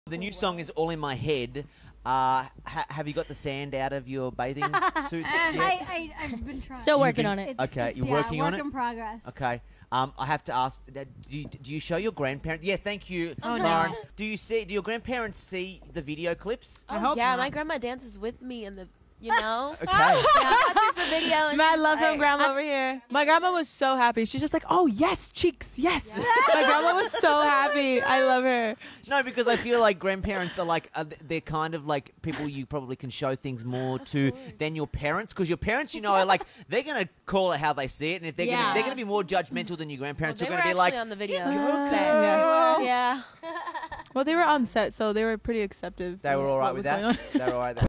The new song is All in My Head. Have you got the sand out of your bathing suits yet? I've been trying. Still working on it. Okay, you're working on it? Work in progress. Okay. I have to ask, do you show your grandparents? Yeah, thank you, Lauren. Do your grandparents see the video clips? Oh, yeah, my grandma dances with me in the, you know? Okay. Yeah, watches the video. And Man, I love him, grandma over here. My grandma was so happy. She's just like, oh, yes, cheeks, yes. My grandma was so happy. I love her. No, because I feel like grandparents are like, they're kind of like people you probably can show things more to than your parents. Because your parents, you know, are like, they're going to call it how they see it. And if they're going to be more judgmental than your grandparents, they are were going to be actually like, on the video. Yeah. Yeah. Well, they were on set, so they were pretty accepting. they were all right with that. They were all right.